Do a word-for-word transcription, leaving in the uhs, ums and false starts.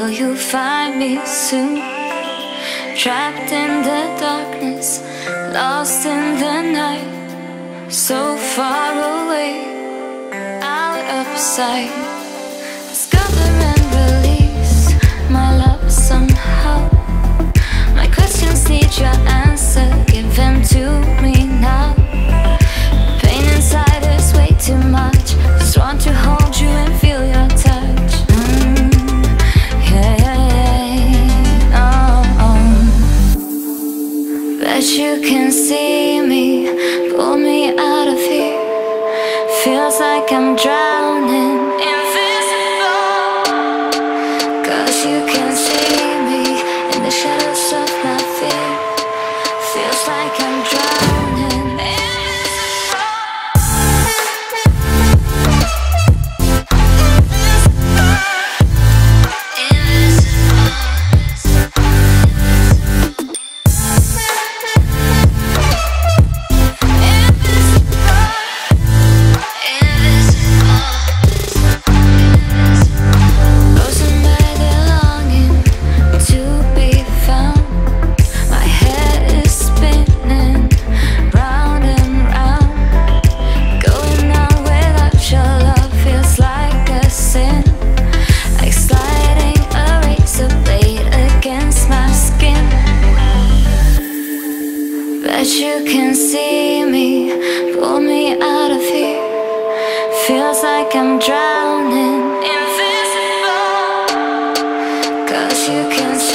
Will you find me soon? Trapped in the darkness, lost in the night, so far away, out of sight. Discover and release my love somehow. My questions need your answer, give them to me now. Pain inside is way too much, just want to hold you and feel your touch. mm, yeah, yeah, yeah. Oh, oh. Bet you can see me, pull me out of here. Feels like I'm drowning, invisible. Cause you can see me in the shadows of my fear. Feels like I'm drowning, you can see me, pull me out of here. Feels like I'm drowning, invisible. Cause you can see